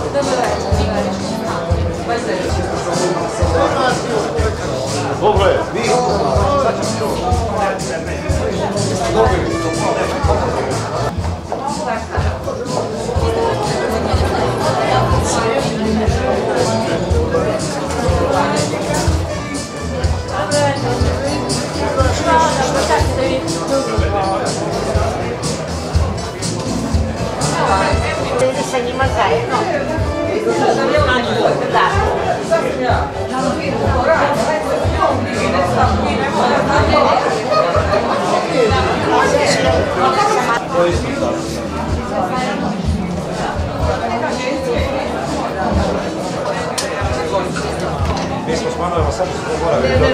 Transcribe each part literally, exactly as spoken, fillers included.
Dobro je, vi. Vedi sa njima zajedno. Da. Mi smo s Manuelom samo se zaboravili.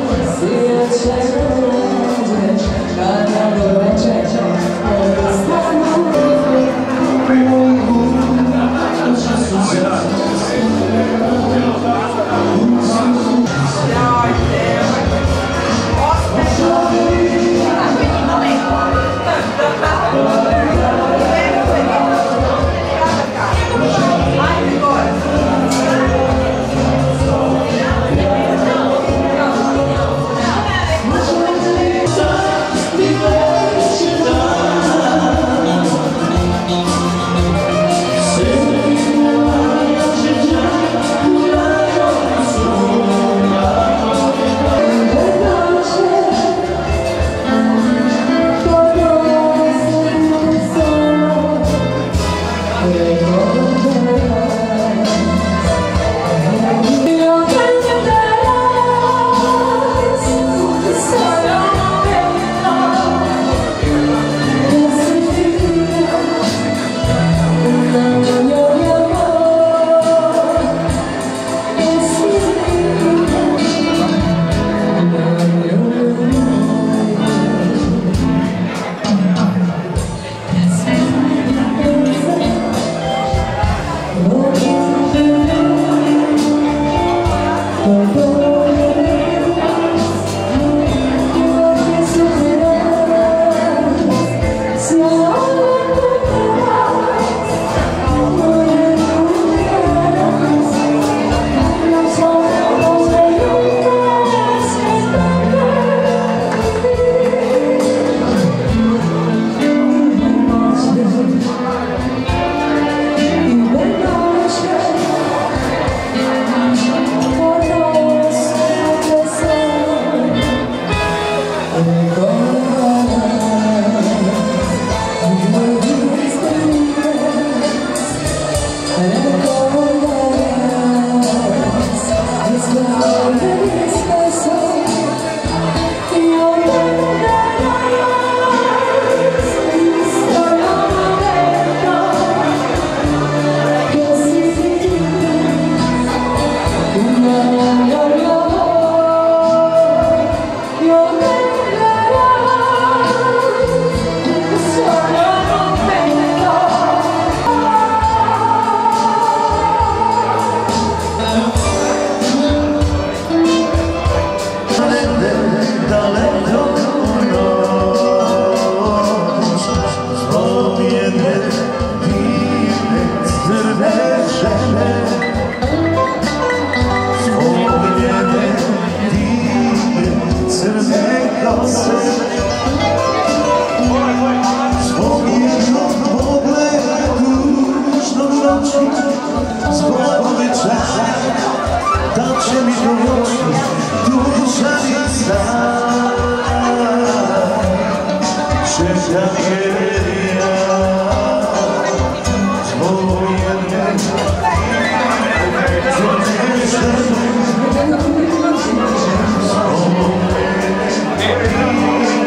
Hey,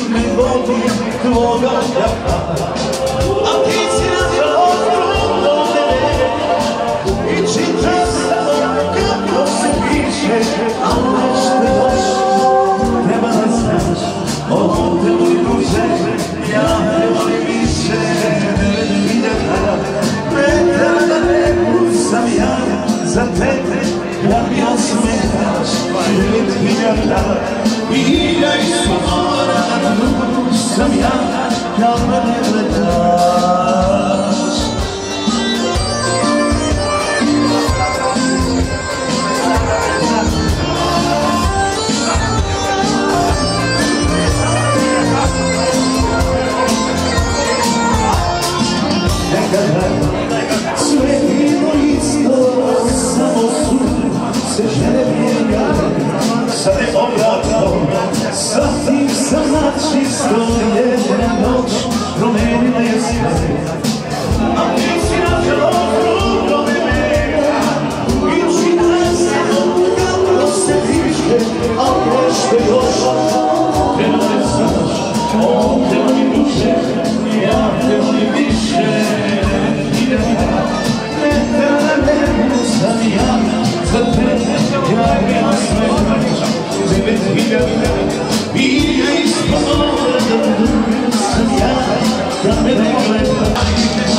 me vodi tvoga jaka, a ti si nažalost drugo mene i čitam samo kako se piše, a nešto još treba da znaš, ovo te moj duže, ja te volim više, hiljada metara nebu sam ja, za tebe ja mi osmetaš, devet hiljada milja ispod mora, tu sam ja, kao da ne gledaš. Sve je bilo isto, samo su se žene mijenjale, sad je obratno, sad tim sam na čisto, jedna noć promenila je sve, a ti si nažalost drugo mene i čitam samo kako se piše, a nešto još treba ne znaš, on te voli duše, ja te volim više. Metara nebu sam ja, za tebe ja mi osmetaš, devet hiljada milja ispod mora, tu sam ja, da me ne gledaš.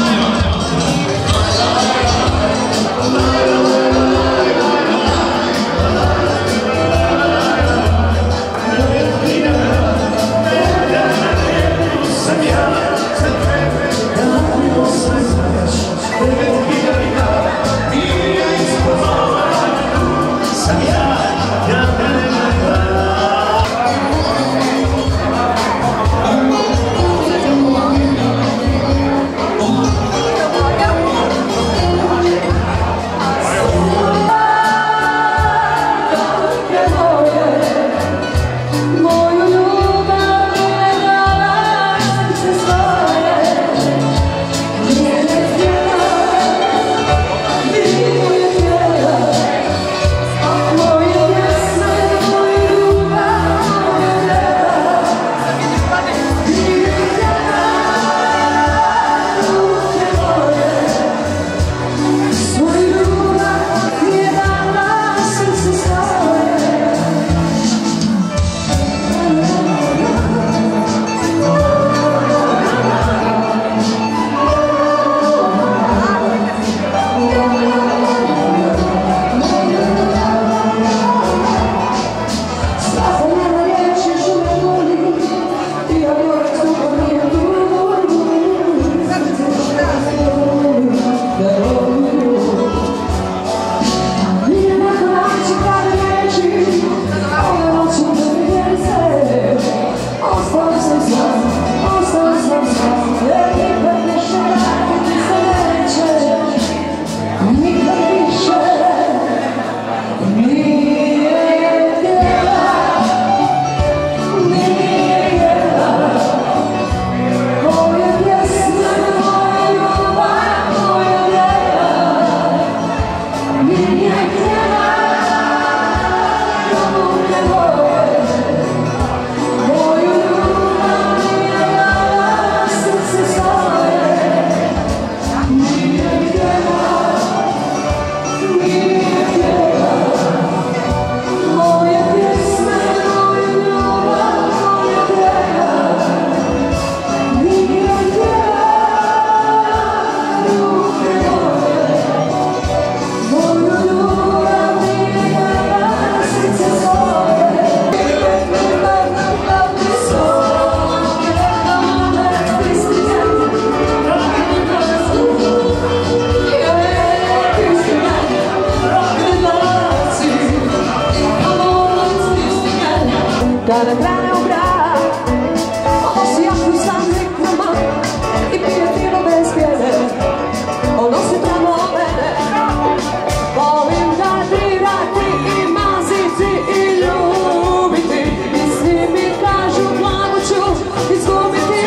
Kada krene u grad, nosi jaku sam reklama i pije pivo bez pjene. On nosi pravo mene, volim da dirati i maziti i ljubiti. I svi mi kažu glavu ću izgubiti.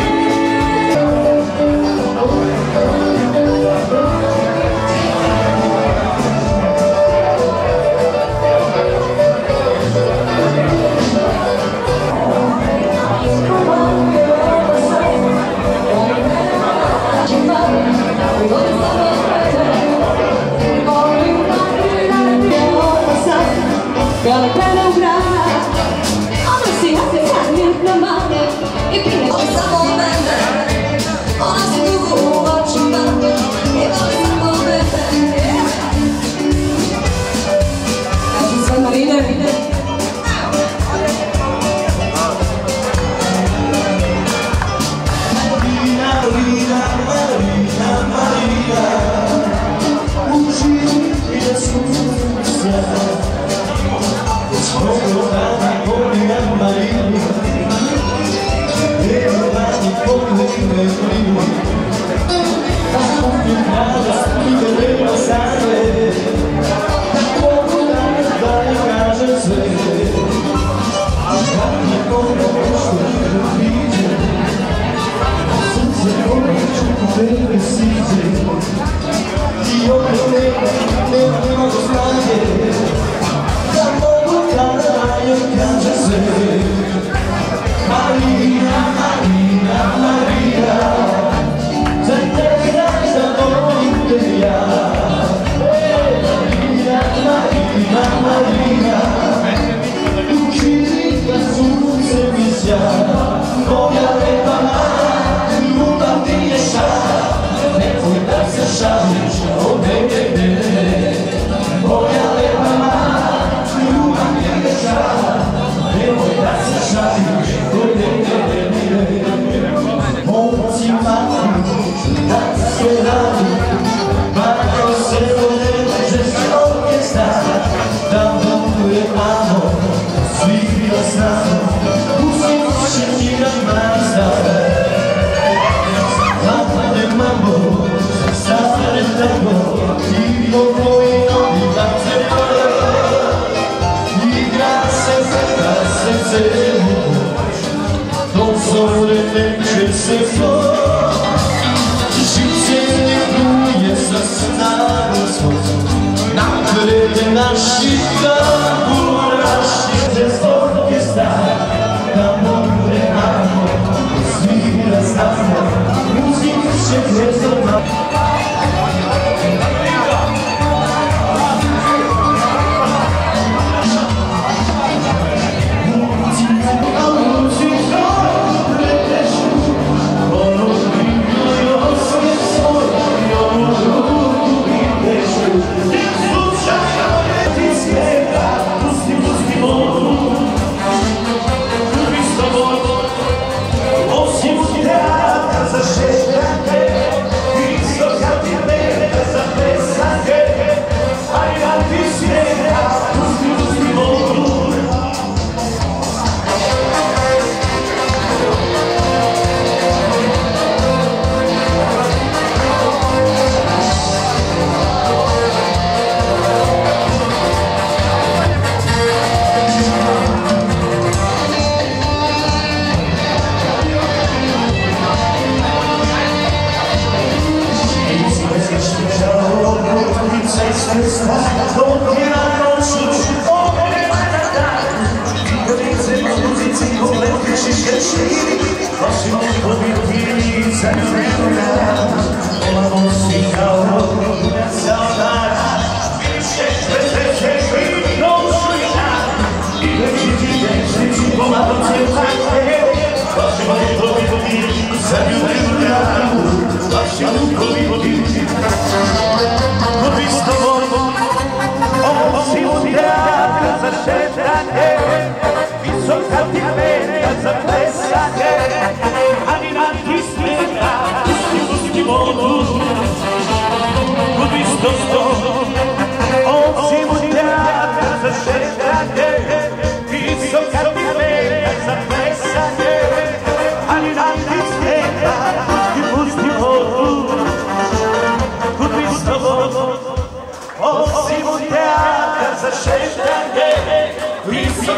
Osim u teatra za šetanje, visok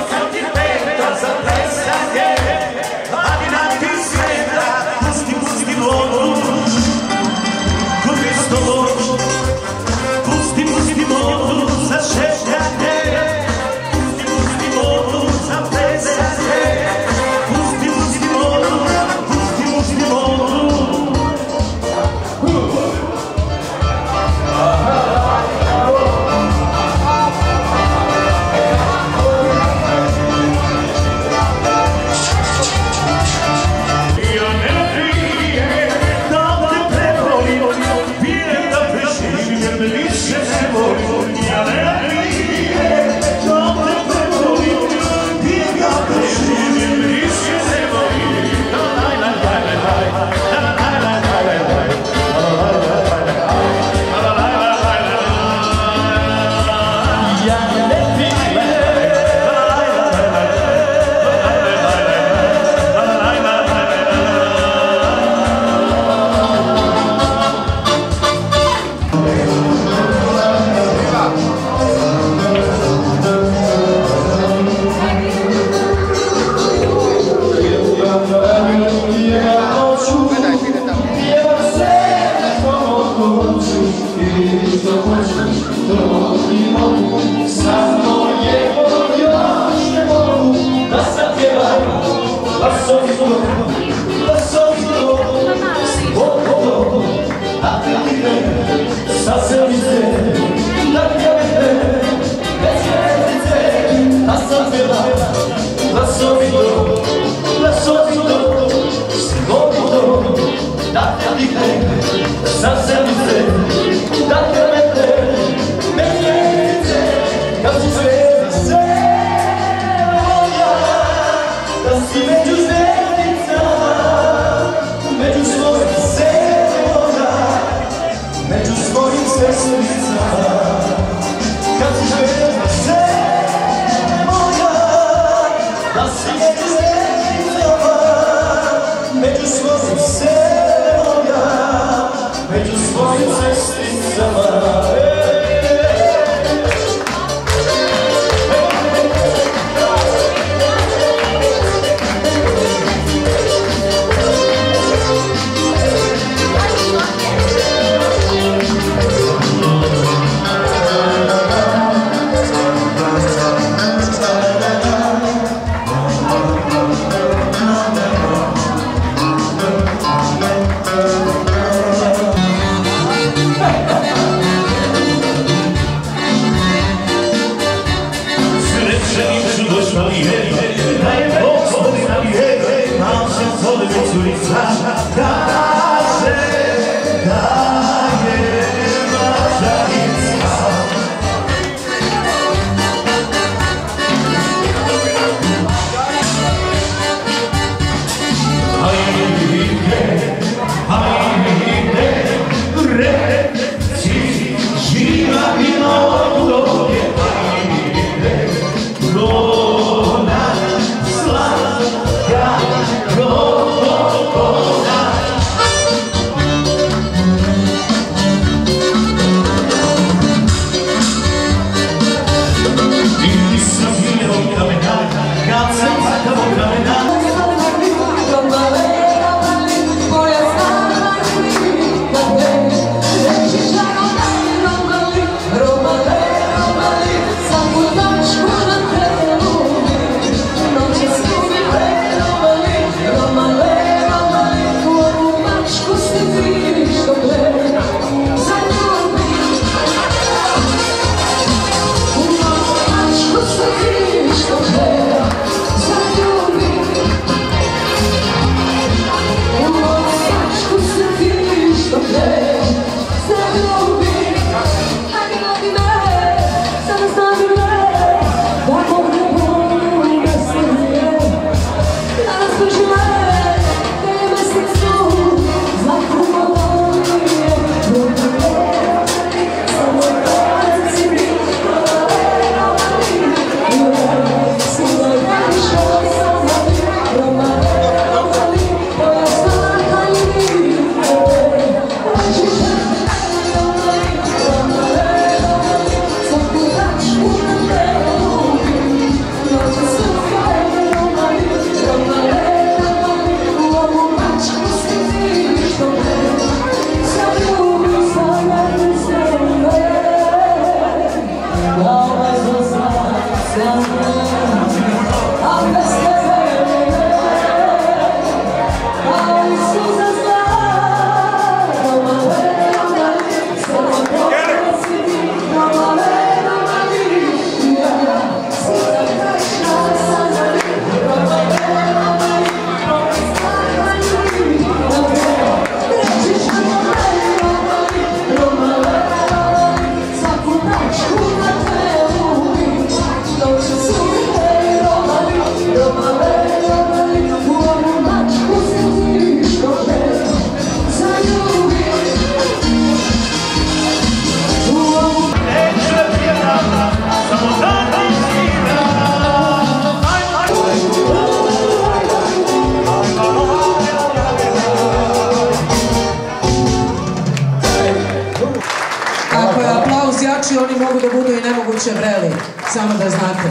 jači, oni mogu da budu i nemoguće vreli, samo da znate.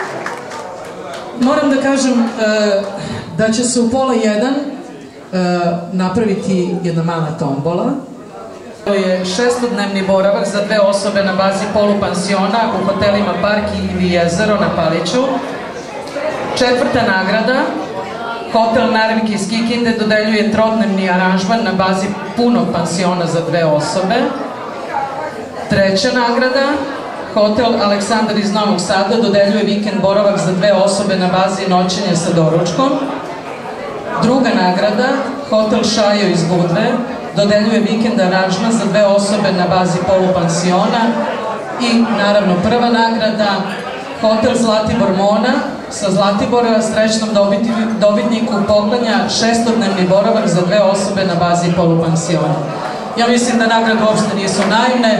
Moram da kažem da će se u pola jedan napraviti jedna mala tombola. To je šestodnevni boravak za dve osobe na bazi polupansiona u hotelima Park ili Jezero na Paliću. Četvrta nagrada Hotel Narvik iz Kikinde dodeljuje trodnevni aranžman na bazi punog pansiona za dve osobe. Treća nagrada, Hotel Aleksandar iz Novog Sada dodeljuje vikend boravak za dve osobe na bazi noćenja sa doručkom. Druga nagrada, Hotel Šajo iz Budve dodeljuje vikend aranžman za dve osobe na bazi polupansiona. I naravno prva nagrada, Hotel Zlatibor Mona sa Zlatibora srećnom dobitniku poklanja šestodnevni boravak za dve osobe na bazi polupansiona. Ja mislim da nagrade uopšte nisu naivne.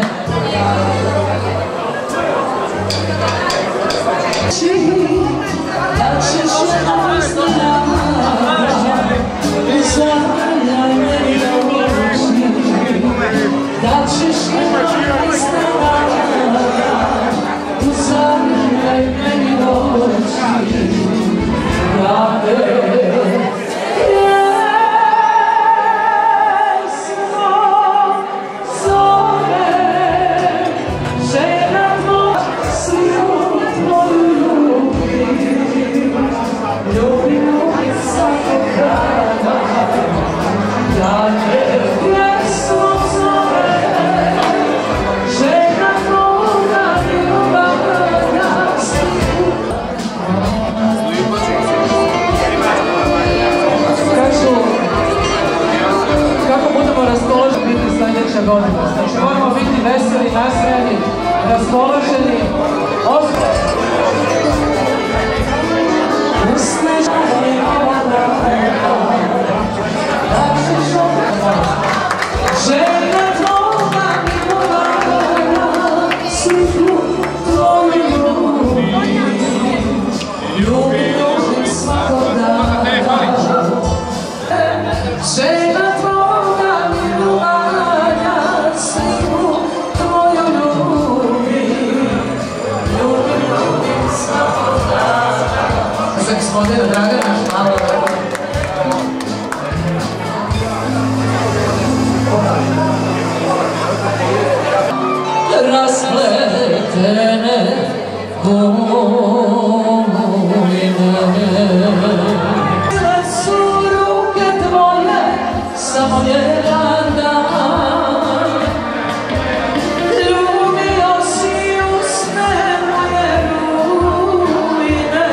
Znači, moramo biti veseli, nasmejani, raspoloženi, ozbiljni. Žena tvoga milova, sliku tvoju ljubim, ljubim, ljubim svakog dana. Žena tvoga milova, sliku tvoju ljubim, ljubim, ljubim svakog dana. Za gospodina Dragana, malo raspletene bojne. Sve su ruke tvoje, samo jedan dan. Ljubio si usne moje rujne.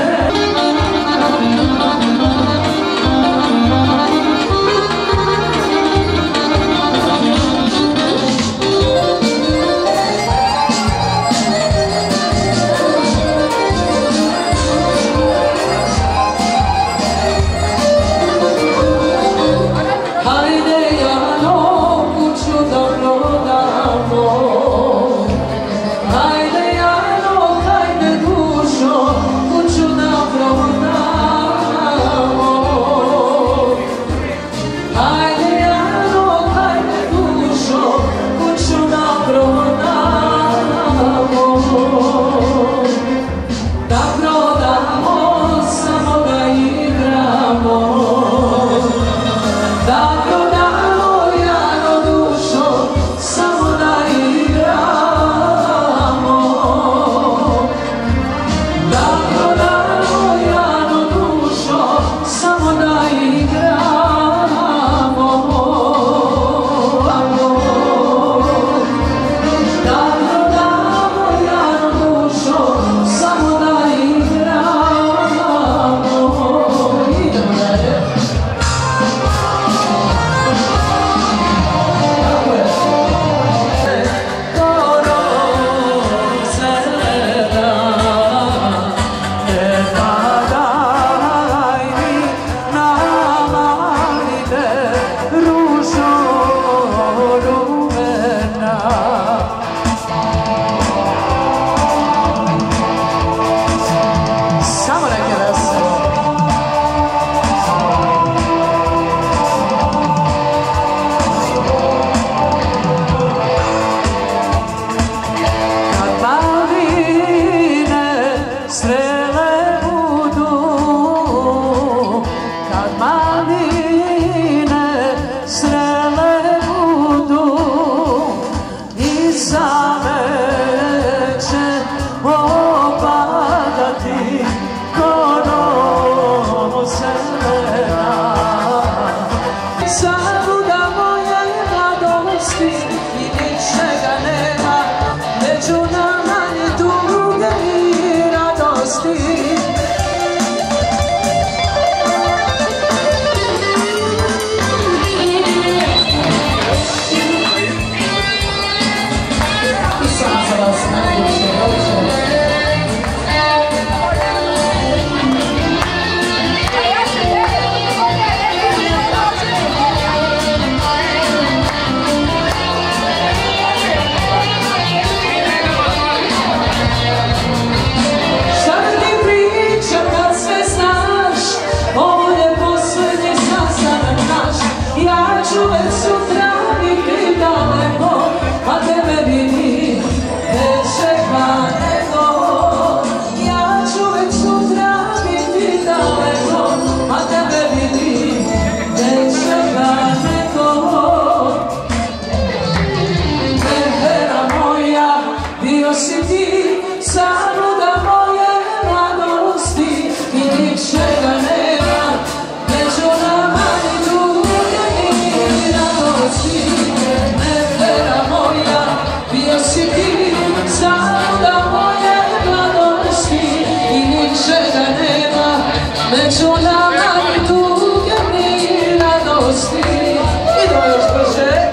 ničega nema, među nama ni tuge ni radosti. Nevera moja, bio si ti, zauda moje mladosti. I ničega nema, među nama ni tuge ni radosti. Idemo još brže.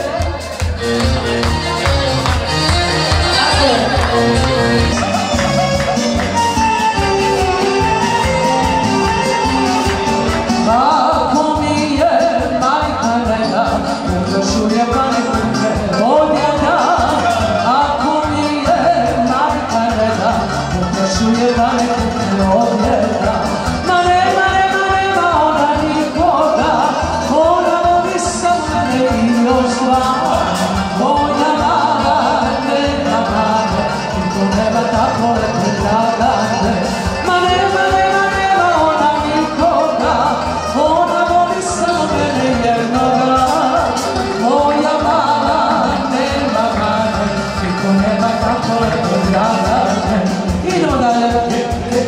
Ako mi je majka reda, ugašuje panekuke od njega. Ako mi je majka reda, ugašuje panekuke od njega. Ma nema, nema, nema ona nikoga, ona voli samo mene i još dva. Moja mama nema mame, niko nema tako lepe dragane. Ma nema, nema, nema ona nikoga, ona voli samo mene jednoga. Moja mama nema mame, niko nema tako lepe dragane. Idemo dalje.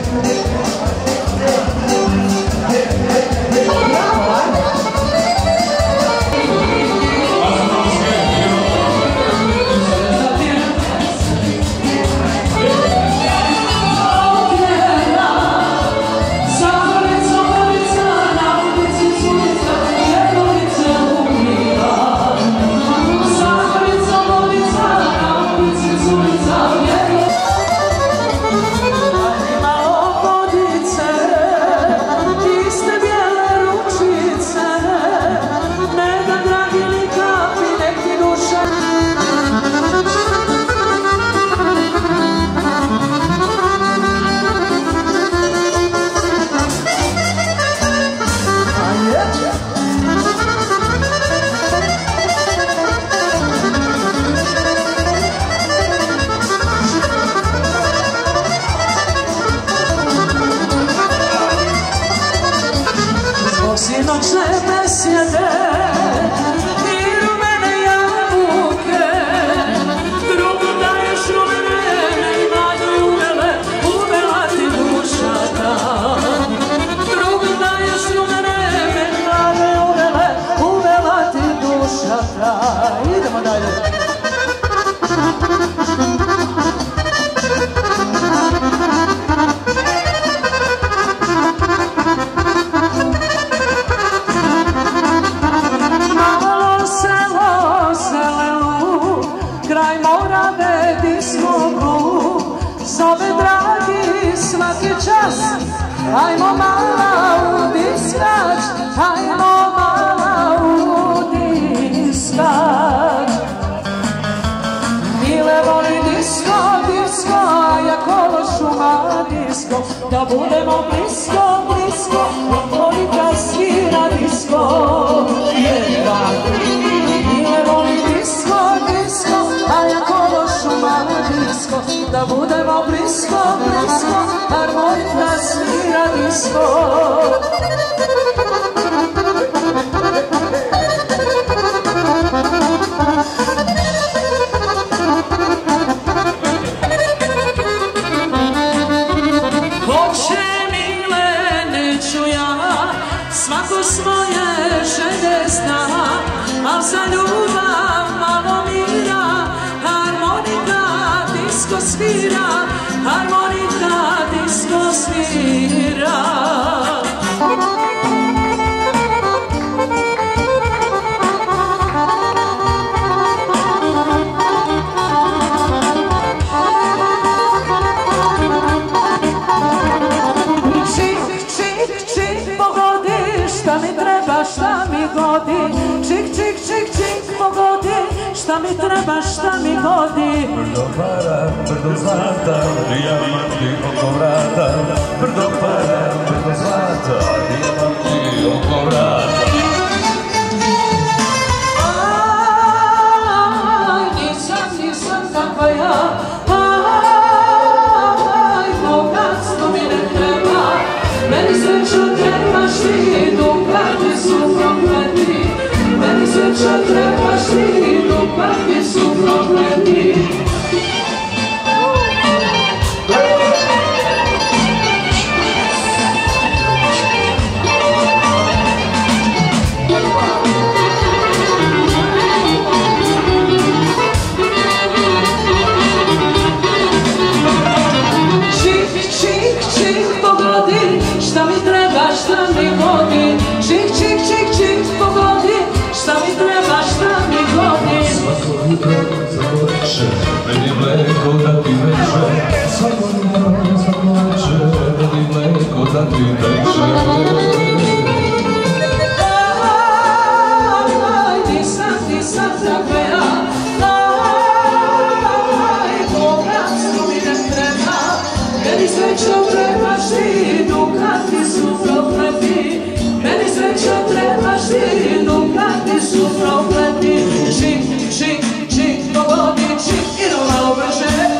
Sinoćne besjede i rumene jabuke, drugu daješ rumene i mlade uvele, uvela ti duša ta. Drugu daješ rumene i mlade uvele, uvela ti duša ta. Idemo dalje. Kraj Morave dismogu, zove dragi svaki čas. Ajmo mala u diskač, ajmo mala u diskač. Mile voli disko, disko, a ja kolo šuma disko. Da budemo blisko, blisko, kolika svira disko. Mile voli disko, disko, a ja kolo šuma disko. Da budemo blisko, blisko, harmonika svira disko. Hoće mile, neću ja, svako svoje želje zna, al za ljubav malo mira, harmonika disko svira, harmonika disko svira. Šta mi treba, šta mi godi, čik, čik, čik, čik, pogodi. Šta mi treba, šta mi godi. Brdo para, brdo zlata, dijamanti oko vrata. Brdo para, brdo zlata, dijamanti oko vrata. Aj, nisam, nisam takva ja. Aj, bogatstvo mi ne treba. Meni sreću trebaš ti, dupati su prokleti. Meni sreću trebaš ti, dupati su prokleti. šta mi godi. Čik, čik, čik, čik, pogodi. Šta mi treba, šta mi godi. Svako jutro svako večer, meni mleko da ti veče. Svako jutro svako večer, meni mleko da ti veče. Aj, nisam, nisam takva ja. Aj, bogatstvo mi ne treba. Meni srećom trebaš ti, Dukati su prokleti. Meni srećom trebaš ti, Dukati su prokleti. Čik, čik, čik, pogodi, čik, idemo malo brže.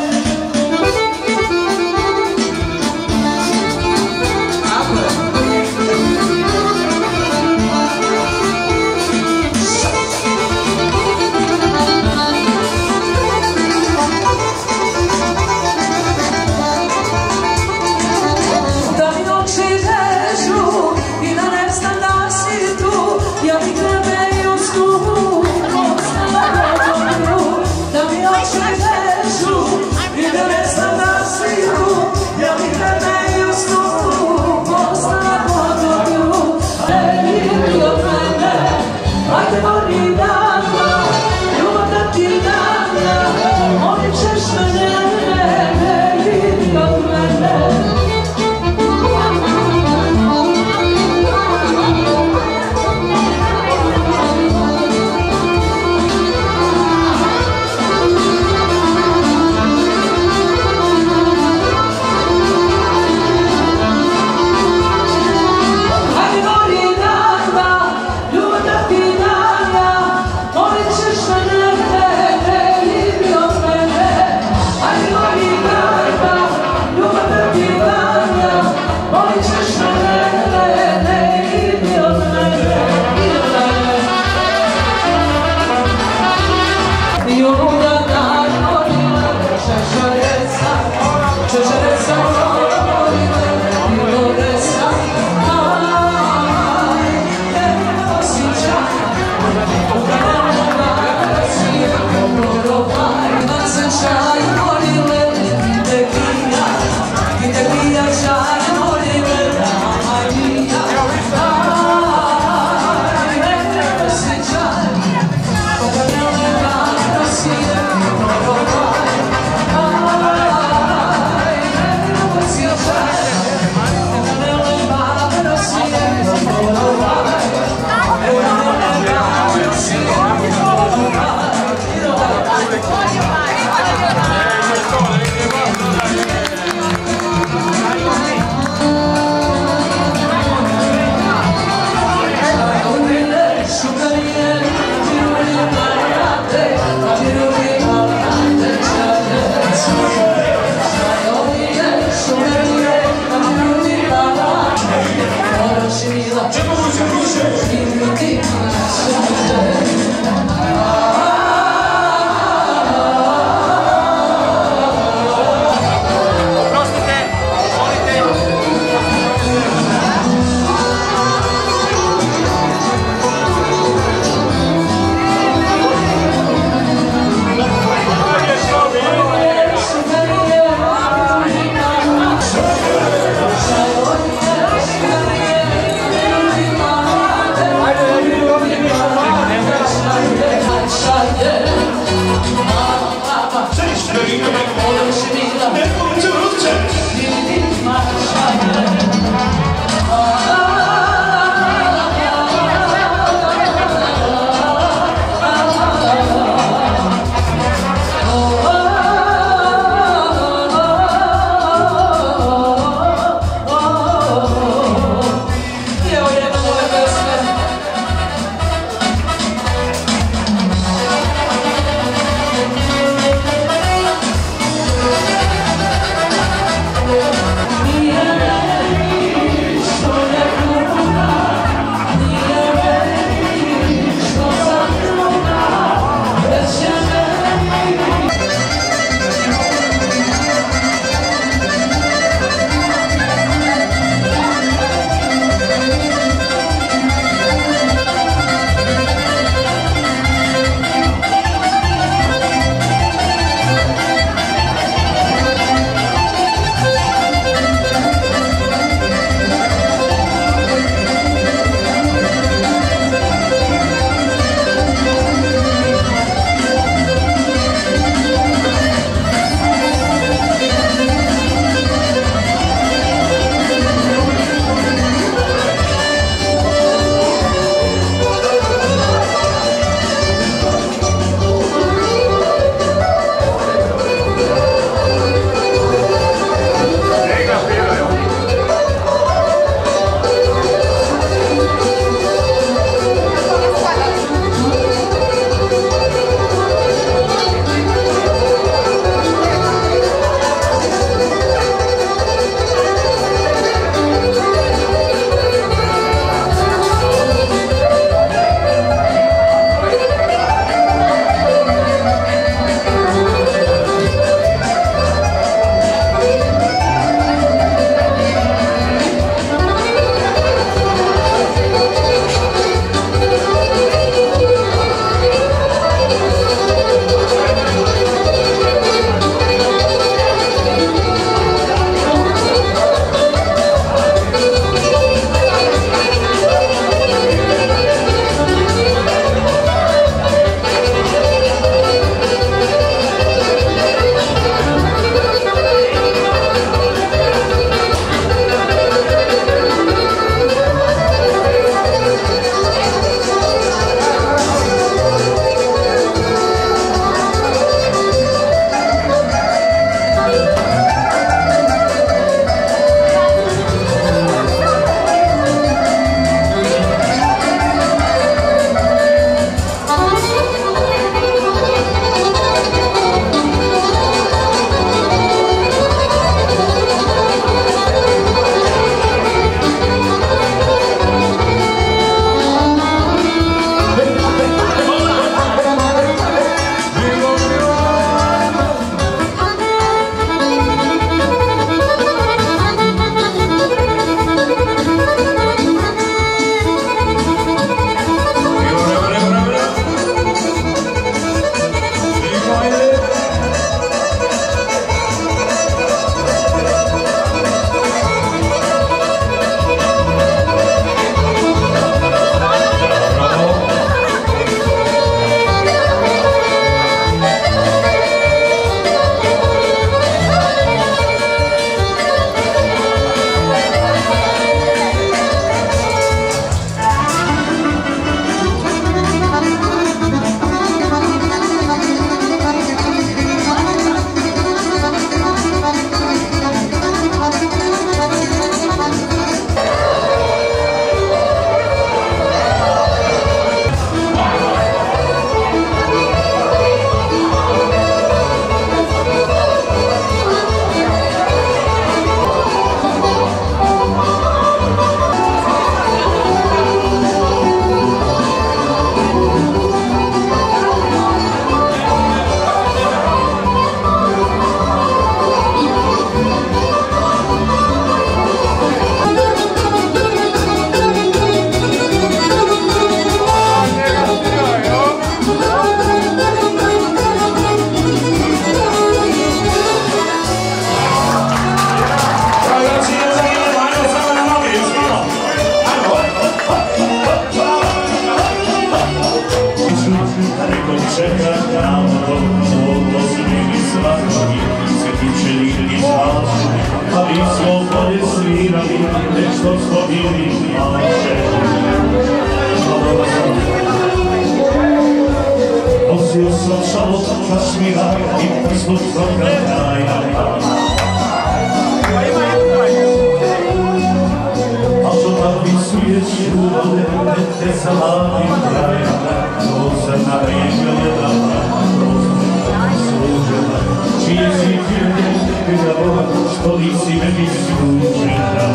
što smo bili mlađe. Nosio sam šalot kašmira i ispod toga kraja. A što napisuješ ljubave, te sa mladim kraja, to se na vrijeme dana, to se služila. Čije si ti ljubila, što nisi meni služila.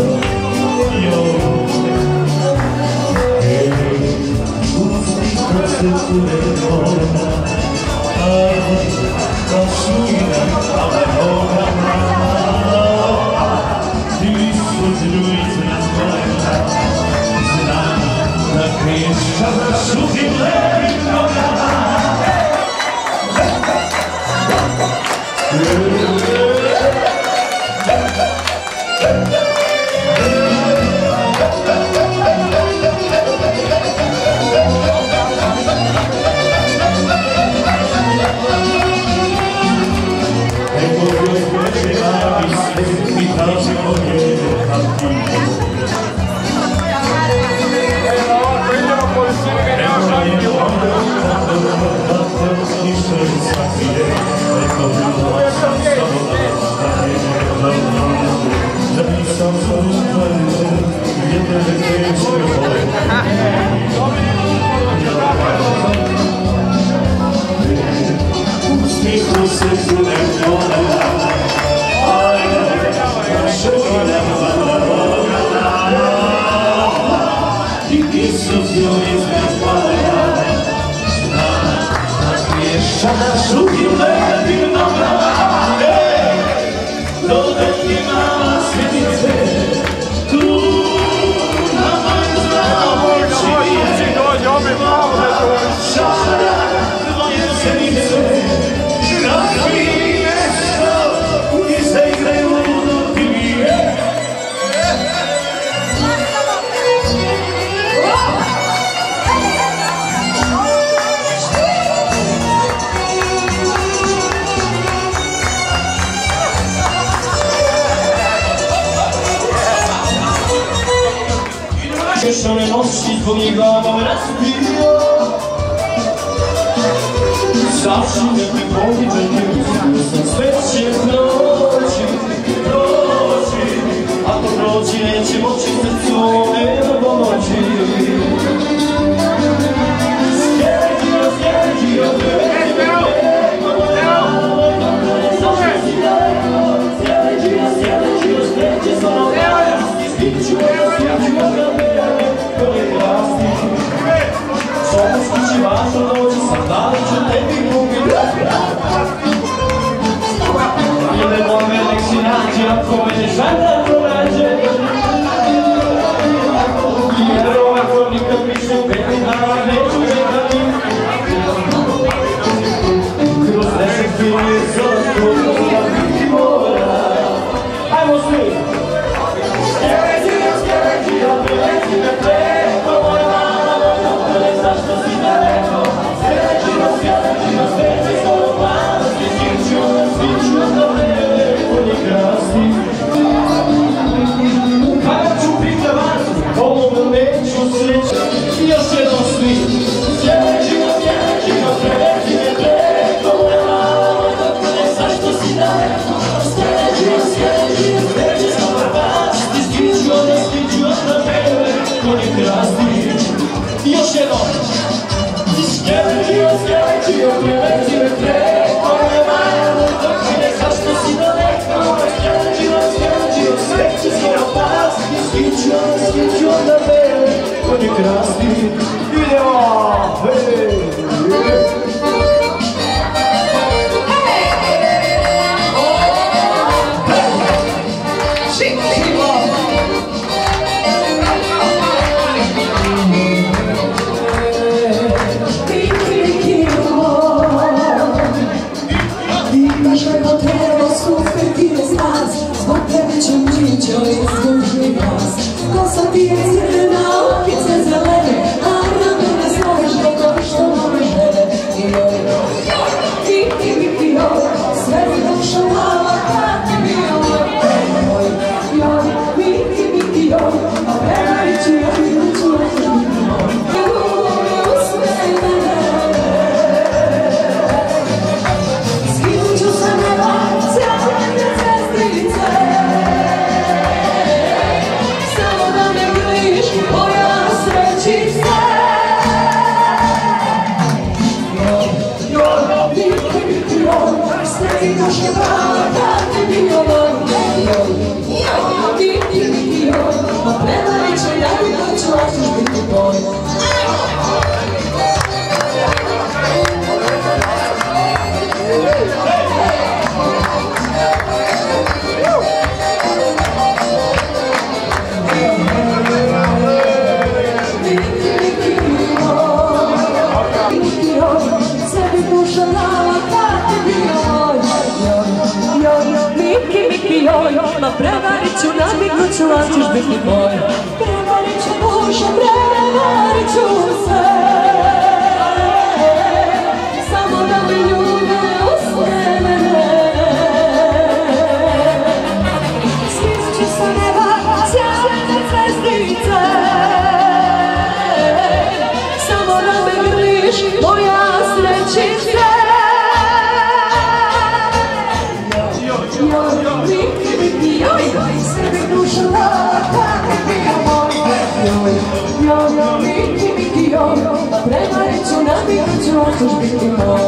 Cieszone ności twojego razbiło. Zawsze nie wychodzi, że nie jest swe się proci, proci, a to proci leci w oczy sercowe do pomocy. Stwierdzi, stwierdzi, Kosa ti je crna, okice zelene, a na mene znaš da to što dušo prevarit ću se. Samo da me ljube usne mene. Snizit ću sa neba sjajne zvezdice. Samo da me grliš, moja srećice. Sebe duša laka, bio moj joj, joj, joj, miki, miki, joj, prevarit ću, nabirat ću, hoćeš biti moj.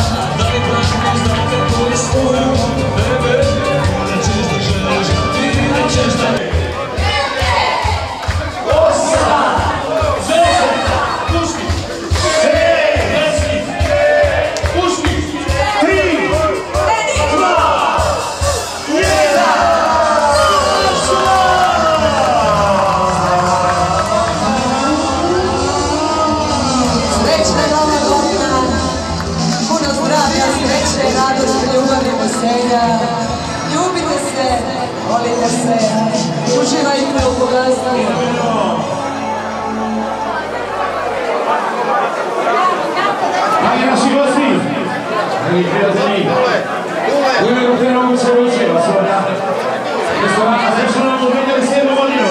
Samo Uživajte u bogatstvu. Dragi naši gosti, dragi prijatelji, u ime Hotelnog Vučevića, osoba restorana Zešana u dve hiljade sedme godinu.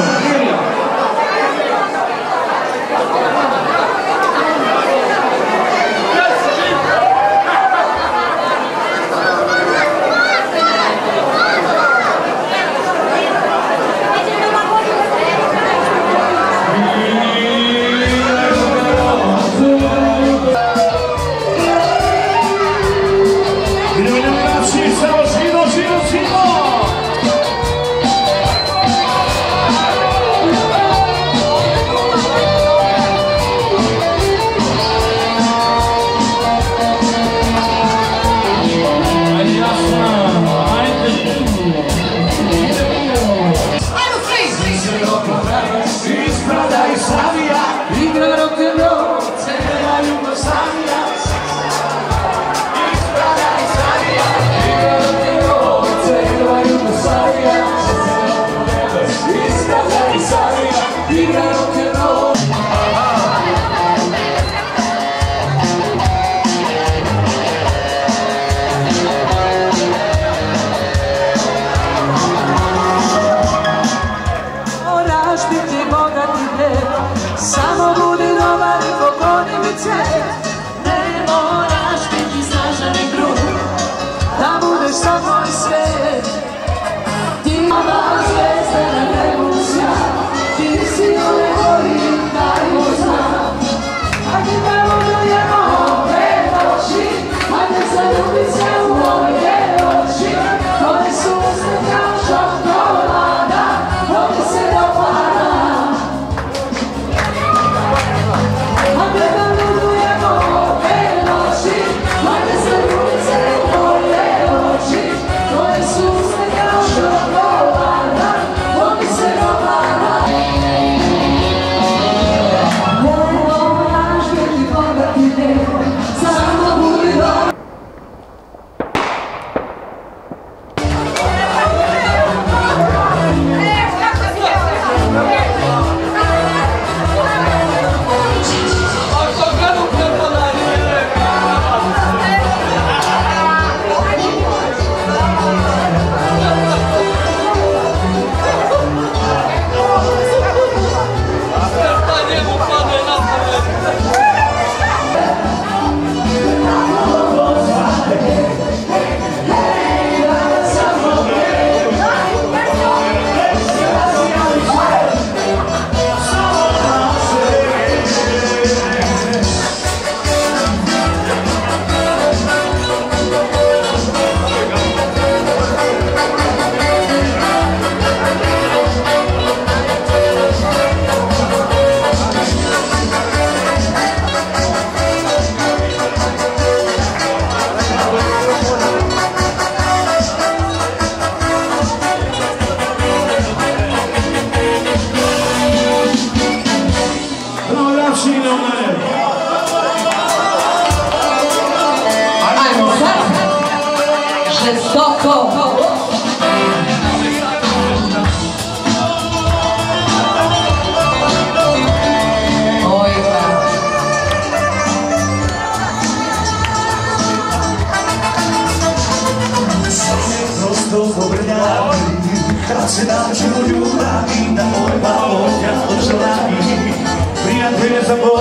Kad se nađu ljubavi da ova oka oželavi, prijatelje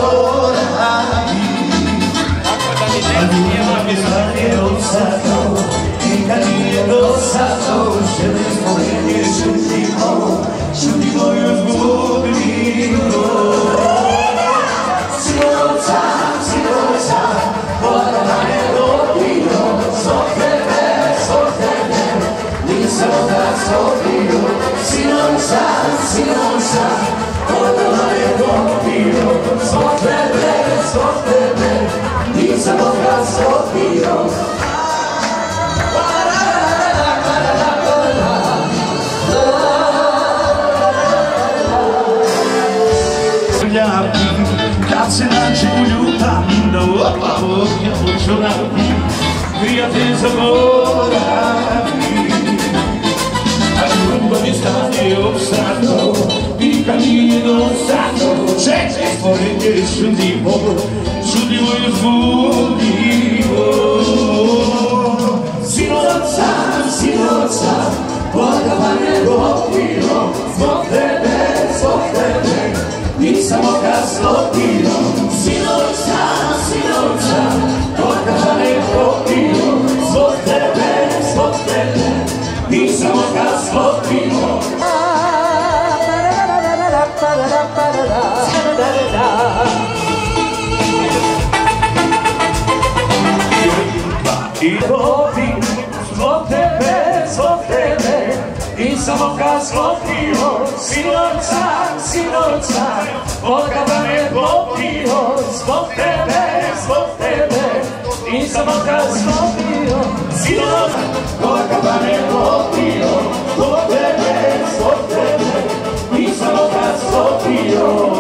zaboravi. A ljubav je zvanje od sada, i kad nije do sada, žele spomenje čutimo, čutimo i uzbudimo. Sinoca, sinoca, voda je dopio, zbog tebe, zbog tebe, nisam da stopio. Sinoca, sinoca, voda je dopio, zbog tebe, zbog tebe, nisam da stopio. Kad se nađe u ljubavi, da ova oka oželavi, prijatelj zaboravi. A ljubav je stanje obstato, i cammino stato, c'è stvorenje čudivo, čudivo je zbudljivo. Sinoca, sinoca, plakava nego pilo, zbog tebe, zbog tebe, nisam oka sklopio. Sinoca, sinoca, plakava nego pilo, zbog tebe, zbog tebe, nisam oka sklopio. I vodim zbog tebe, zbog tebe, nisam oka sklopio. Sinoca, sinoca, oka me popio. Zbog tebe, zbog tebe, nisam oka sklopio. Sinoca, oka me popio. Zbog tebe, zbog tebe, nisam oka sklopio.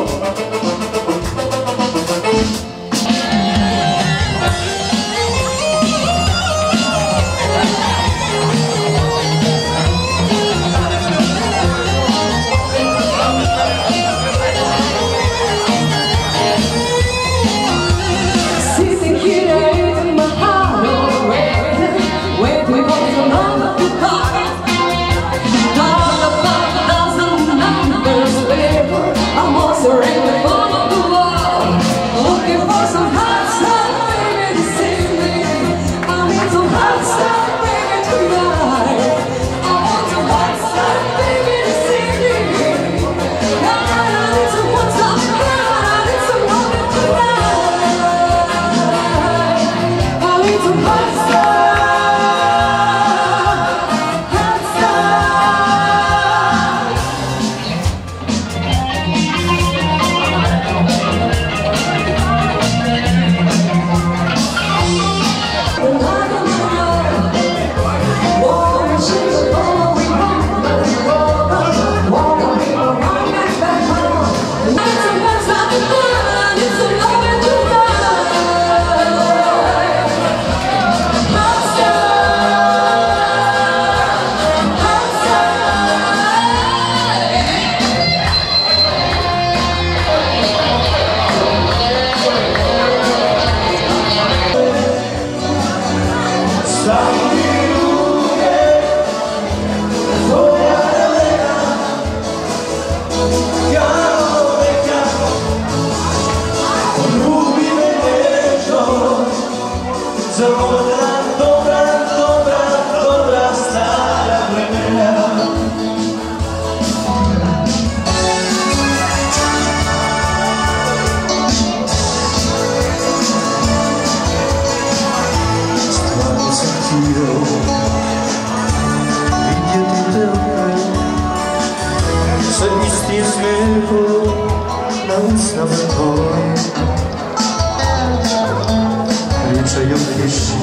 Pričaj o kiši,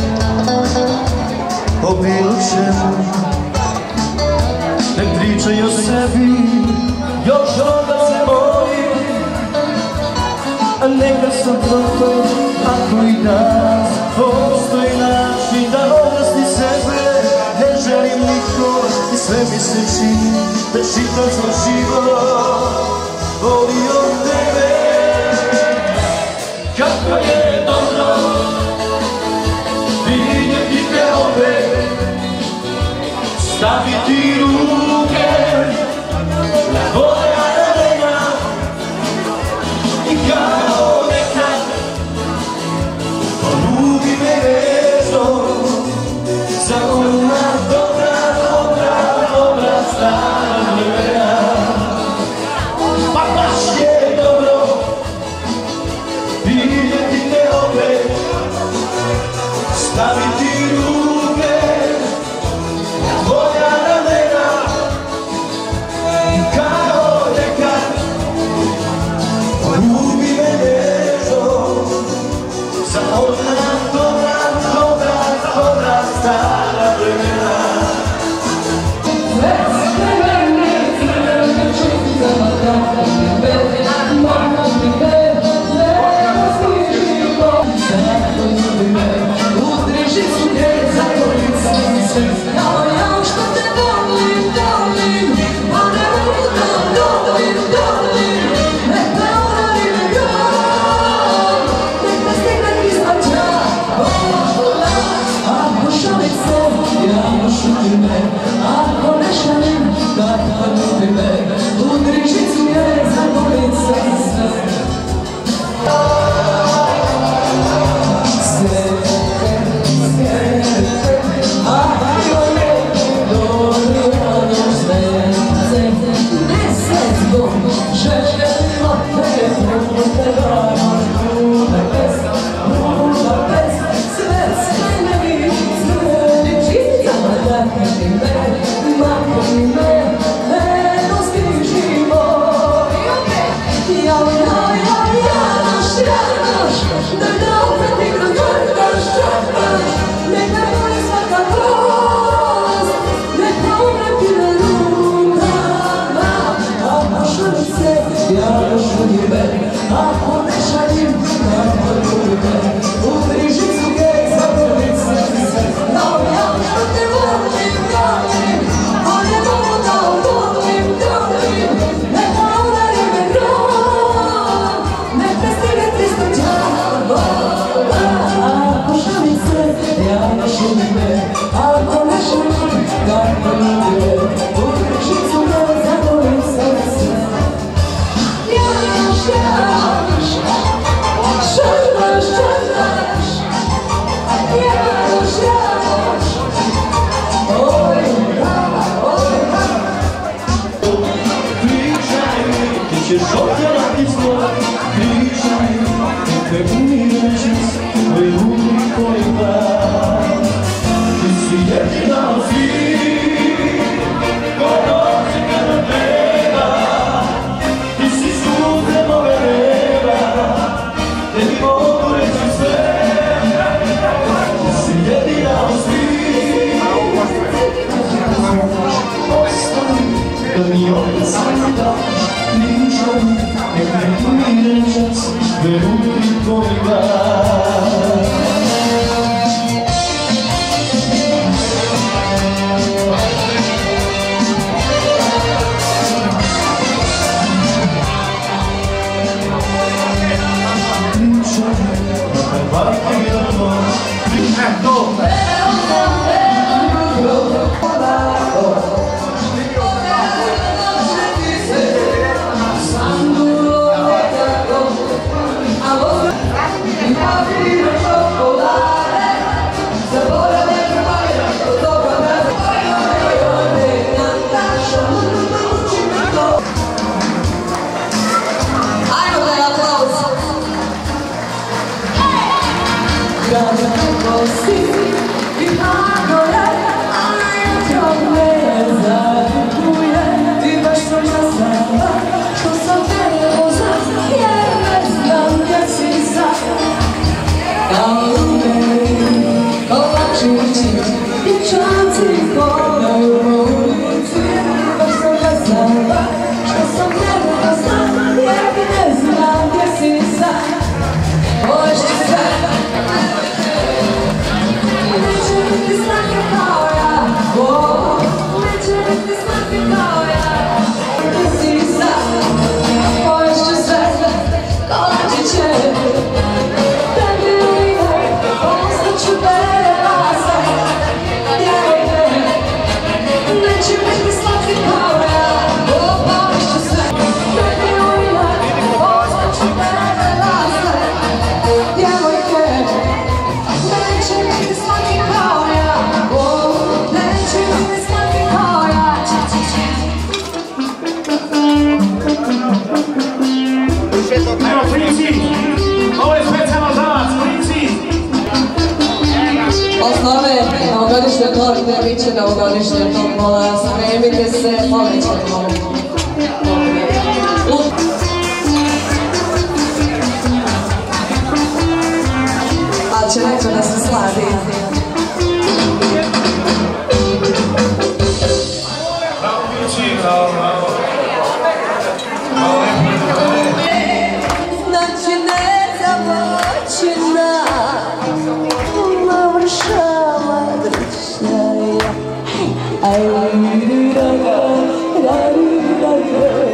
o bilo čemu, ne pričaj o sebi, još onda se bojim. A neka sam proto, ako i danas postoji način da oblasti sebe. Ne želim niko i sve mi se čini da čitav sam život volio tebe. Kako je dobro vidjeti te opet, staviti ruke na tvoja ramena i kao nekad poljubi me nežno za ona dobra, dobra, dobra stara vremena. Pa baš je ćeš otjerati zlo, pričaj, neka umire čas, tvoj ruki tvoj glas. Ti si jedina od svih, ko noći kada treba, ti si suze moje neba, te mi mogu reći sve. Ti si jedina od svih, ostani da mi opet sve daš, pričaj, neka umire čas, tvoj ruki tvoj glas. Novogodišnja torta, bit će novogodišnja tombola, spremite se, povećajmo. Ali će neko da se sladi. Znači nezamoćena, navršava drčaja. Aj, li, da, da, da, da, da.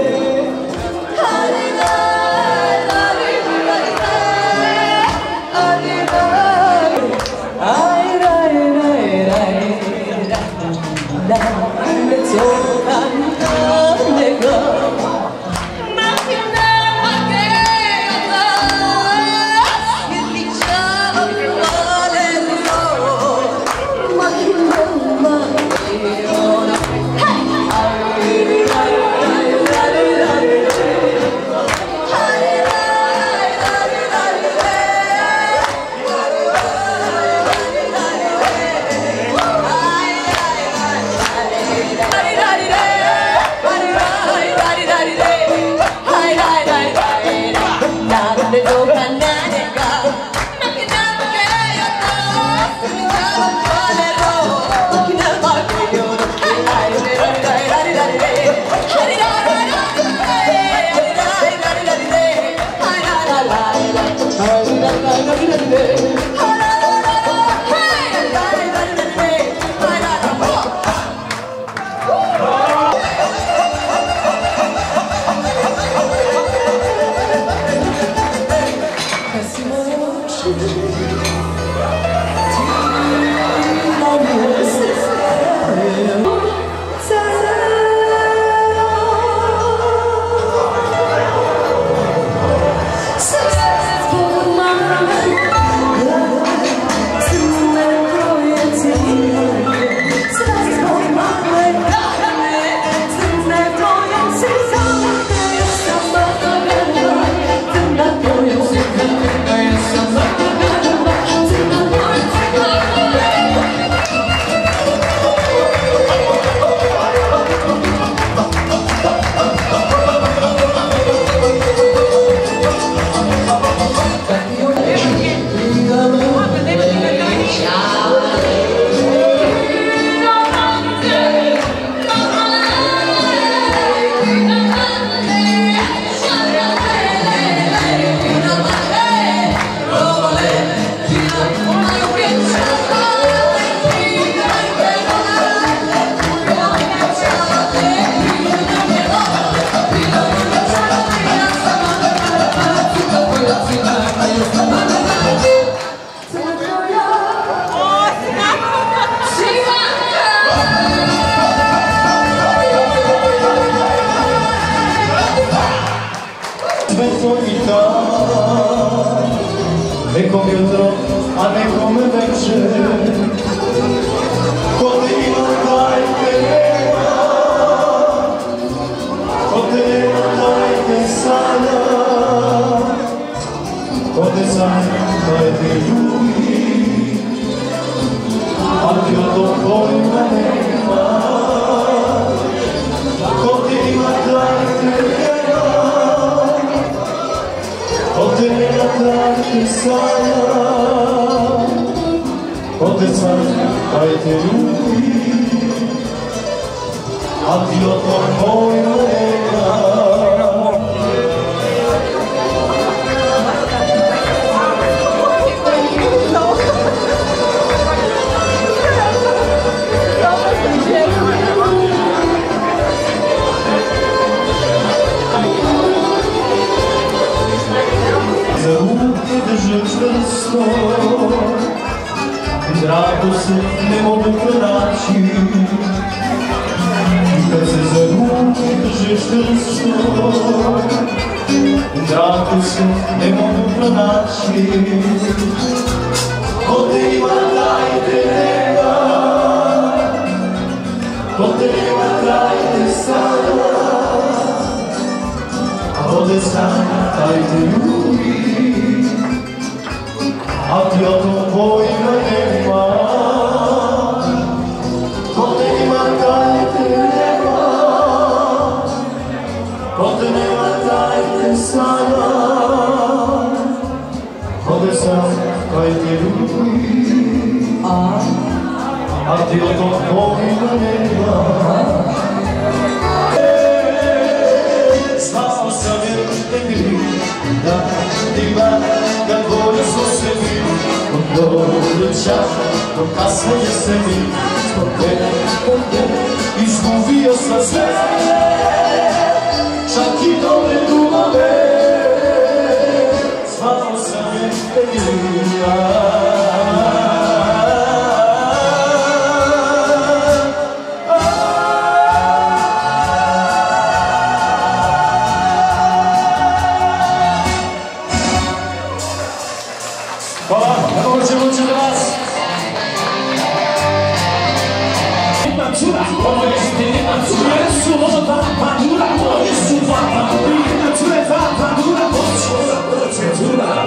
Da, da, da, nekom jutro, a nekome večer. Ko te ima, taj te nema, ko te nema, taj te sanja, ko te sanja, taj te ljubi, a ti od tog pojma nema. Ko te ima, taj te nema, ko te nema, taj te sanja, ko te sanja, taj te ljubi, a ti od tog pojma nema. Za ruke drže čvrsto, drago se ne mogu pronaći. Kad se za ruke drže čvrsto, drago se ne mogu pronaći. Ko te ima, taj te nema, ko te nema, taj te sanja, ko te sanja, taj te ljubi, a ti od tog pojma nema. Ko te ima, taj te nema, ko te nema, taj te sanja, ko te sanja, taj te ljubi, a ti od tog pojma nema. Znao sam jer te bili, da ima kad volje su se mi, od dobro čaša do kasne jeseni. Zbog tebe, zbog tebe, izgubio sam sve, čak i dobre dumove. Znao sam jer te bili, hvala, evo će moći od vas. Jedna cura, ovo je jedna cura, su ovo dva pandura, ovo su dva pandura, jedna cura je dva pandura, ovo će cura.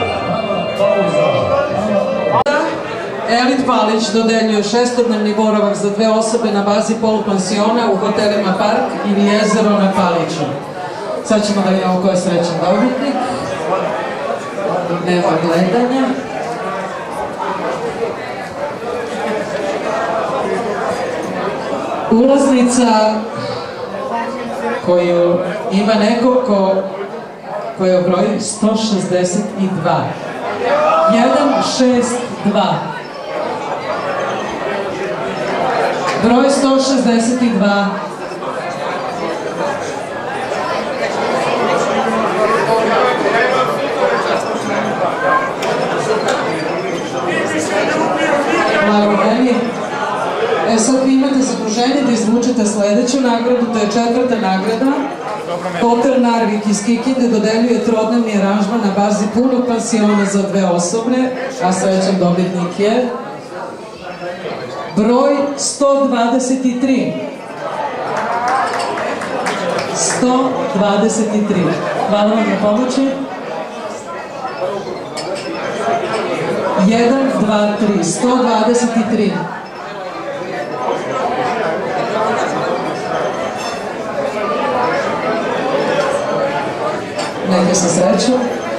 Elit Palić dodeljuje šestodnevni boravak za dve osobe na bazi polupansiona u hotelima Park ili Jezero na Paliću. Sad ćemo da vidimo ko je srećan dobitnik. Nema gledanja. Ulaznica koju ima neko ko, koja broji sto šezdeset dva. jedan šest dva. Broj sto šezdeset dva. Blagovremeni. E sad vi imate zaduženje da izvučete sledeću nagradu, to je četvrta nagrada. Hotel Narvik iz Kikinde dodeljuje trodnevni aranžman na bazi punog pansiona za dve osobe, a srećan dobitnik je broj sto dvadeset tri. sto dvadeset tri. Hvala vam na pomoći. jedan, dva, tri. sto dvadeset tri. Neka se sreću.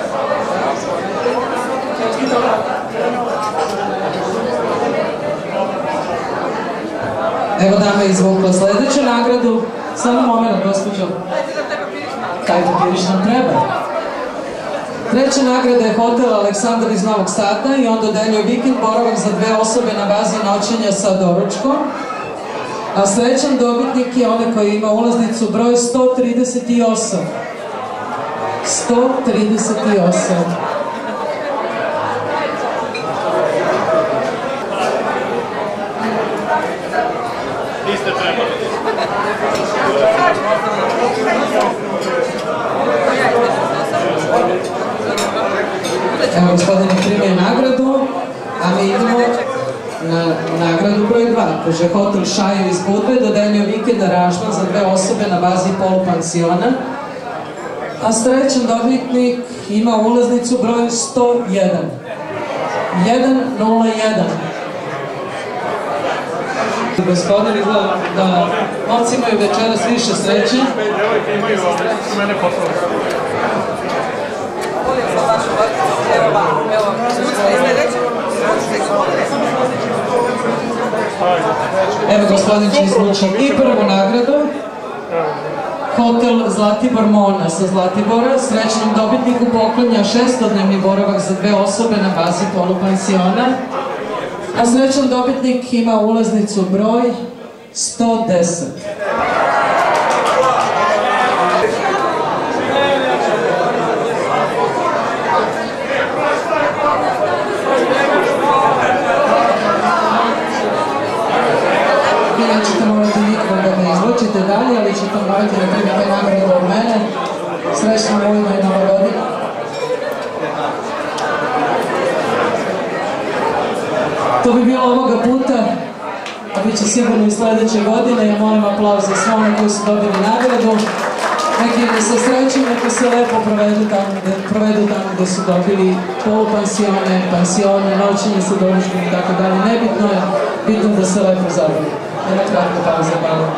Evo dama je izvukla sledeću nagradu. Samo moment, gospođo. Taj papiriš nam treba. Treća nagrada je hotel Aleksandar iz Novog Sada i on dodeljuje vikend boravak za dve osobe na bazi noćenja sa doručkom. A srećan dobitnik je onaj koji ima ulaznicu broj sto trideset osam. sto trideset osam. Niste trebali. Evo gospodine, primio nagradu. Može hotel Šajo iz Budve dodeljuje vikend aranžman za dve osobe na bazi polupansiona, a srećan dobitnik ima ulaznicu broj sto jedan. jedan nula jedan. Gospodin izgleda da momci imaju večeras više sreće. Devojke imaju ovdje, u mene poslova. Evo gospodin će izvući i prvu nagradu. Hotel Zlatibor Mona sa Zlatibora srećnom dobitniku poklanja šestodnevni boravak za dve osobe na bazi polupansiona, a srećan dobitnik ima ulaznicu broj sto deset. Vi nećete morati nikog da me izlučite dalje, ali ćete morati da primite nagradu od mene. Srećna Vojna i Nova godina. To bi bilo ovoga puta, a bit će sigurno i sledeće godine. Ja molim aplauz za sve one koji su dobili nagradu. Neki ide sa srećom, neki se lepo provedu tamo gde, provedu tamo gde su dobili polupansione, pansione, noćenje sa doručkom i tako dalje. Nebitno je, bitno da se lepo zabavi. Jedna kratka pauza, hvala.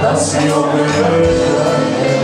da si obećanje.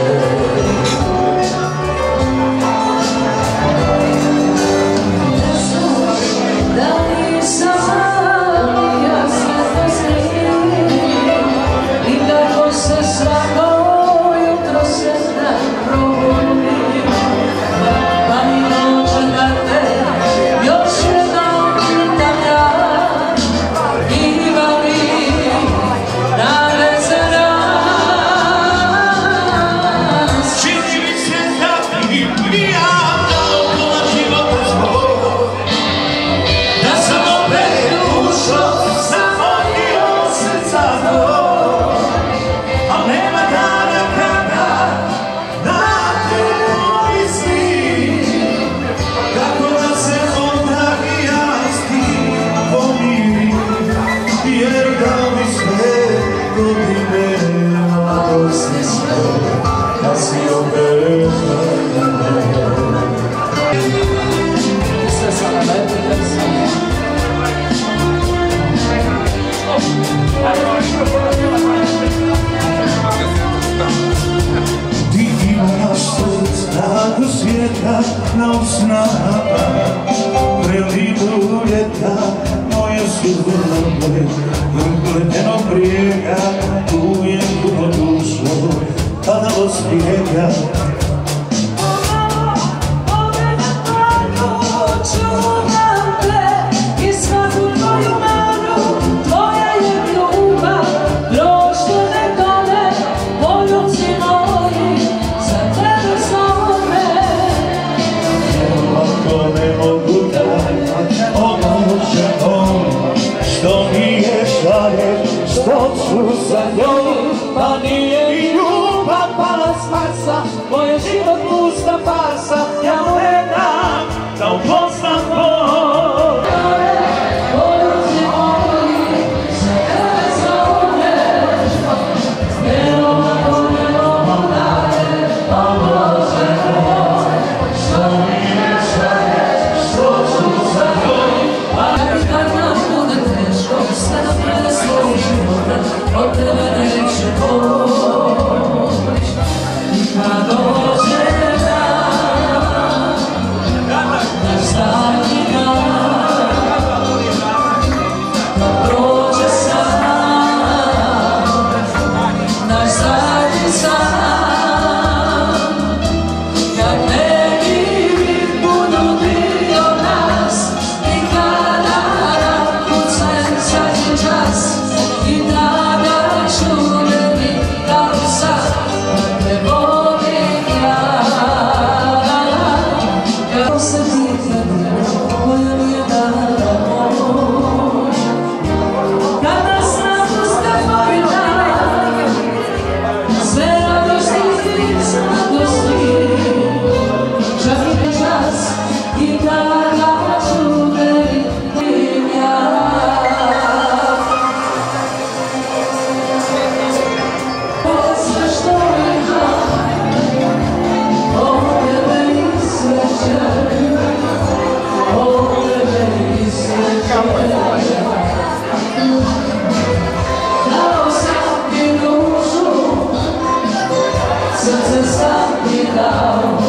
Na usnama prelidu ljeta moje sudbine gledeno brijega ujem dugo dušo padalo snijega. Što ću za njoj, pa nije i ljubav pala s Marsa, moj je život pusta farsa, ja mu ne dam da upoznam Bog. Poruci moji, za tebe zoveš, nemo ako nemo daje, a Bože moj, što mi ne šalješ, što ću za njoj, pa ne kad nam bude teško, sve da prede svoj život, od tebe neće poć. I kad dođe dan, naš zadnji dan, kad prođe sam, naš zadnji san, kad neki budu dio nas, i kada nam kucem zadnji čas, i tada čuveni kao sad, te volim ja. Kako se pita koja mi je dana moć, kada sam pusta mojna, sve radosti i sladosti, čak i čas, i tada čuveni ja. Sve što imam, od tebe i sreće, od tebe i sreće. Dao sam ti dušu, srce sam ti dao,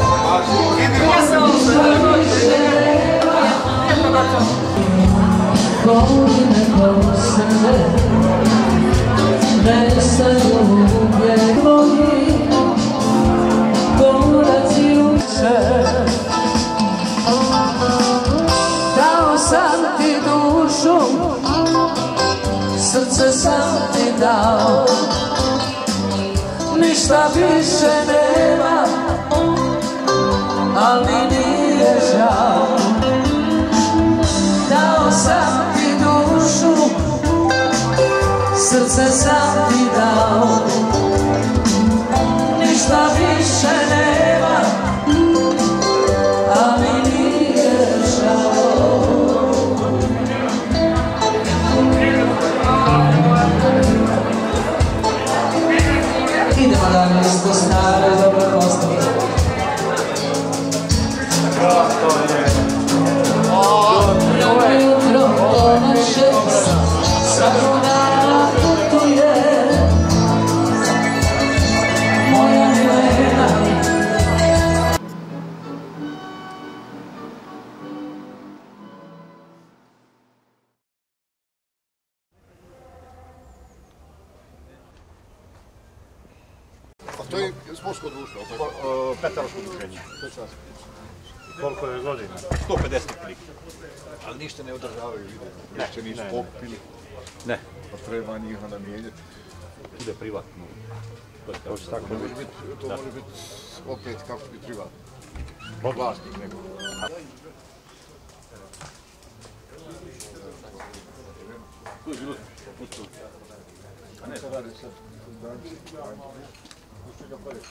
ništa više nema. Godine posle nestaju uvijek tvoji koraci uče. Dao sam ti dušu, srce sam ti dao, ništa više nema, ali nije žao. Dao sam ti dušu, srce sam ti dao, ništa više nema, ali nije žao. Idemo danas do stare dobre postave. Jutro do naše, svakog dana putuje, To je sportsko društvo, tako? Petaraško udruženje. Koliko je godina? sto pedeset otprilike. Ali ništa ne održavaju, ništa nisu popili. Ne. Pa treba njih onda mijenjati. Ide privatno. To može biti, to može biti opet kako bi privatno. Vlasnik nego. Tu je bilo pusto. A ne, radi sad. Pusti ga prvi.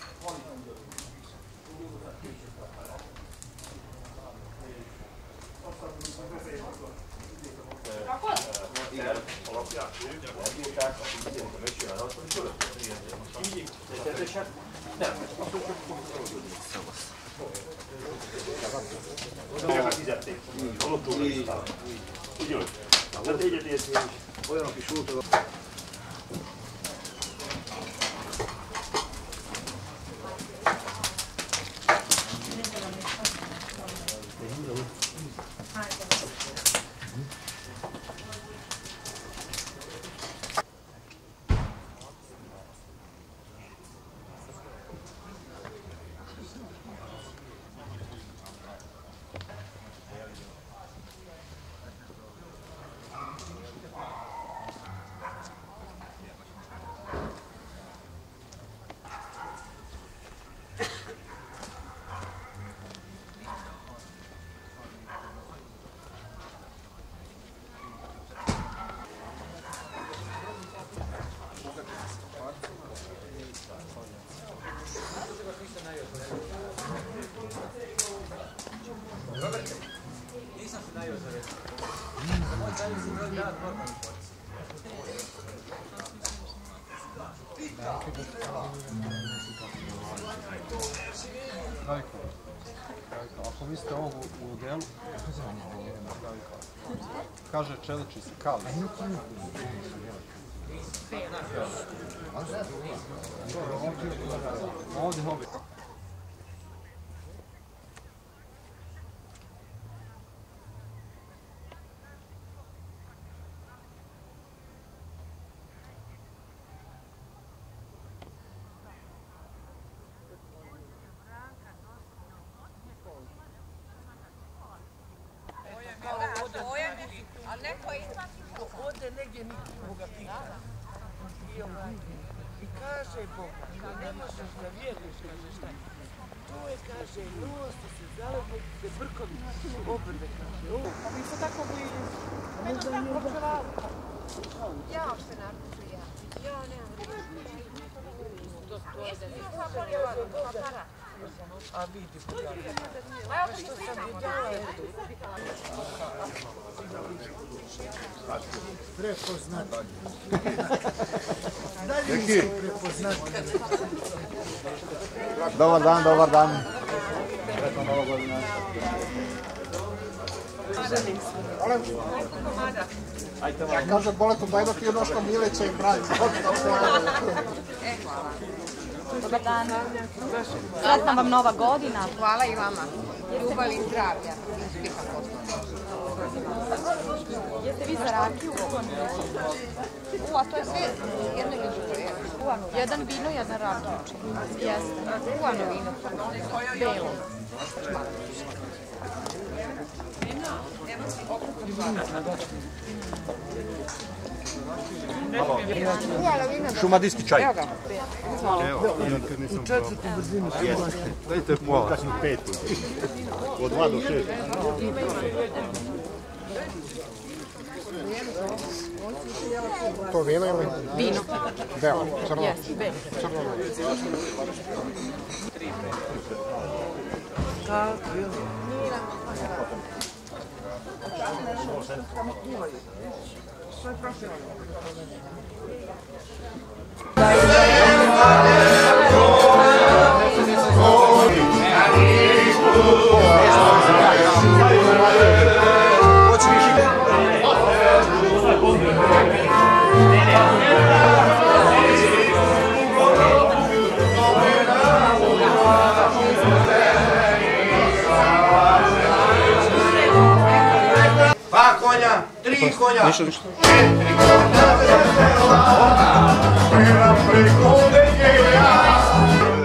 Rajko, ako mislite ovo u delu, kaže čeliči se kali. Ovdje hobi. Ovdje negdje nikoga pita. I kaže Bog, ne možeš da vjeruješ, kaže šta je. To je, kaže, nosi se zaledno se brkovi obrve, kaže. A mi se tako bili. Mene se tako počevali. Ja se naruču, ja. Ja nemam riječi. A vidi, a što sam vidjela je tu. Prepoznati. Neki. Dobar dan, dobar dan. Sretna Nova godina. Ja kažem, Boletu Bajdo ti je noško Milića i pravi. E, hvala. Dobar dan. Sretna vam Nova godina. Hvala i vama. Ljubav i zdravlja. Uspjeha posla. Jeste vi za rakiju? U, a to je sve jedno ili drugo. Jedan vino, jedan rakiju. Jeste. Uvano vino. Belo. šumadijski čaj. Evo ga. U četvrtu brzinu su dajte pola. Kasnu petu. Od dva do šest. To vino ili? Vino. Belo, crno. Jeste, belo. Crno. Dva konja, tri konja, četiri konja, Preko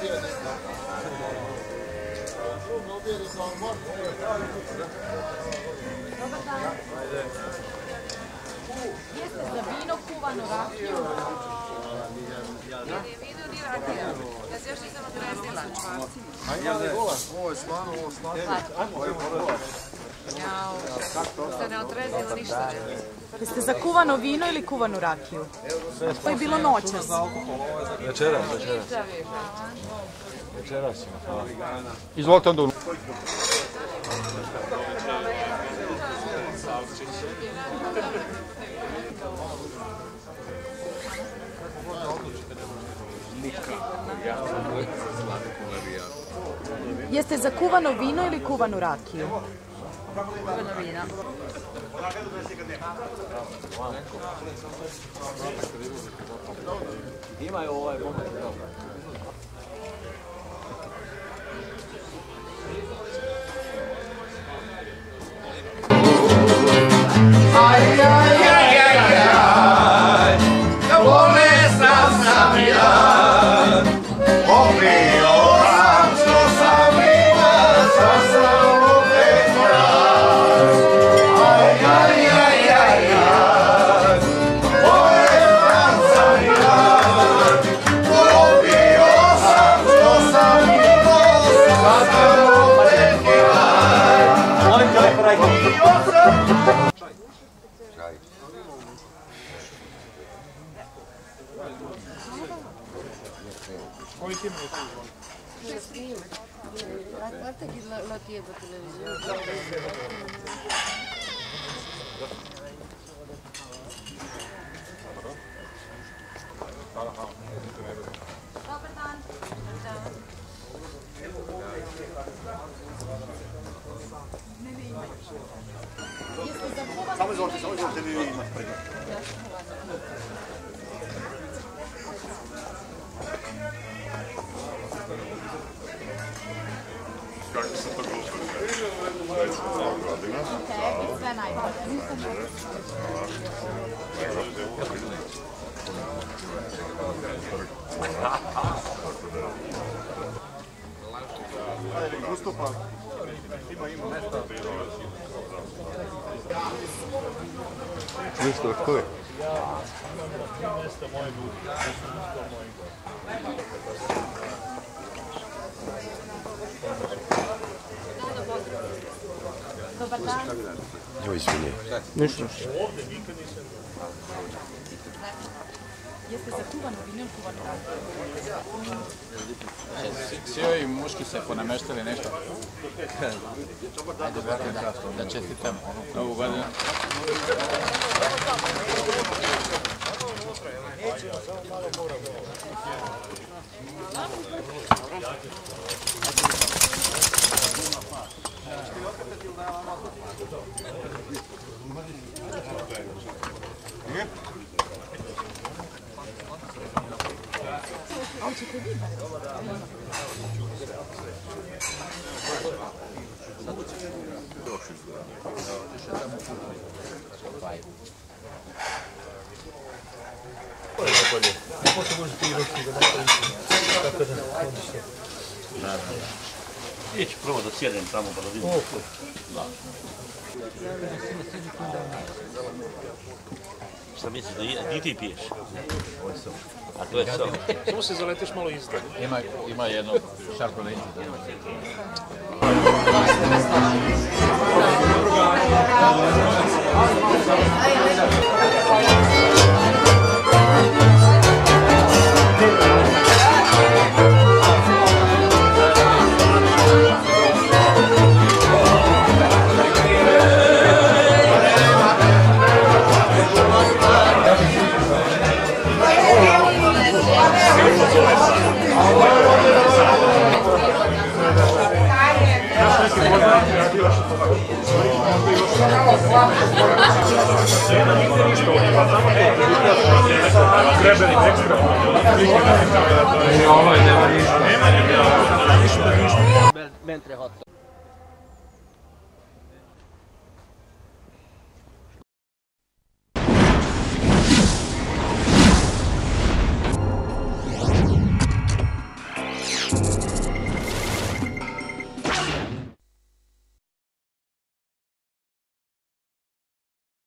Jeste za vino, kuvanu rakiju? Vino ni rakija. Ja se još nisam odrezila. Ovo je slano, ovo slatko. Ovo je porodno. Se ne odrezila ništa. Jeste za kuvano vino ili kuvanu rakiju? To je bilo noćas. Večeras, večeras. Večeras ima, hvala. Izvolite onda. Jeste za kuvano vino ili kuvanu rakiju? Kuvano vino. Imaju ovaj moment. Aj, aj, aj, aj, aj, da bolesna sam ja, opio sam što sam ima, sad sam opet mrak. Aj, aj, aj, aj, aj, bolesna sam ja, opio sam što sam ima, sad sam opet mrak. Molim te lepo rajko. Koliko ima je Guarda che lo, lo tiene per televisione. Samo izvolite, samo izvolite vi imate prvi. Kako se to glupo sve? Mnogo godina. Tebi sve najbolje. Ajde, ustupa. Ima, ima. Nešto, ko je? Mjesta moje ljudi. Dobar dan. Evo izvini. Ništa. Ovdje nikad nisam. Jeste za kuvanu vino ili kuvanu rakiju? Svi ovi muški se ponameštali nešto. Ajde, brate, da, da čestitam novu godinu. A hoćete vi bar? Poslije možete i ručiti da napraviti. Tako da, odlično. Naravno. Ići prvo da sjedem tamo pa da vidim. Da. Šta misliš, da i ti piješ? A to je sok. Samo se zaleteš malo izdalje. Ima, ima jedno šarpo lenče. Grebenik ekstra. Ovo je nema ništa. Nema ništa. Mentre hotto.